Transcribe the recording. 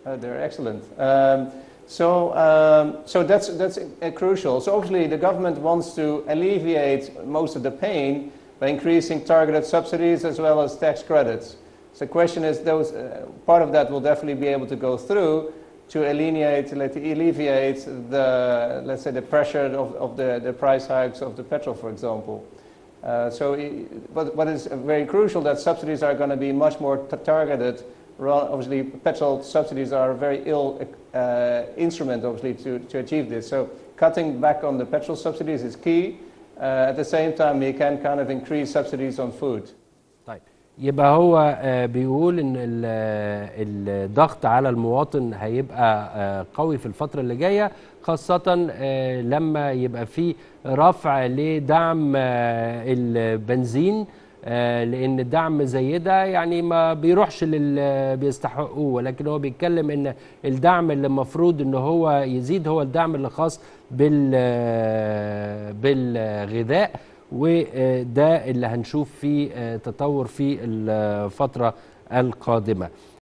They're excellent. So that's crucial. So obviously the government wants to alleviate most of the pain by increasing targeted subsidies as well as tax credits. So the question is, part of that will definitely be able to go through to alleviate the, let's say, the pressure of the price hikes of the petrol, for example. But what is very crucial, that subsidies are going to be much more targeted. Obviously, petrol subsidies are a very ill instrument, obviously, to achieve this. So cutting back on the petrol subsidies is key. At the same time, we can kind of increase subsidies on food. طيب يبقى هو بيقول ان الضغط على المواطن هيبقى قوي في الفترة اللي جاية، خاصة لما يبقى في رفع لدعم البنزين، لان الدعم زي ده يعني ما بيروحش للي بيستحقوه، ولكن هو بيتكلم ان الدعم اللي المفروض ان هو يزيد هو الدعم اللي خاص بالغذاء، وده اللي هنشوف فيه تطور في الفترة القادمة.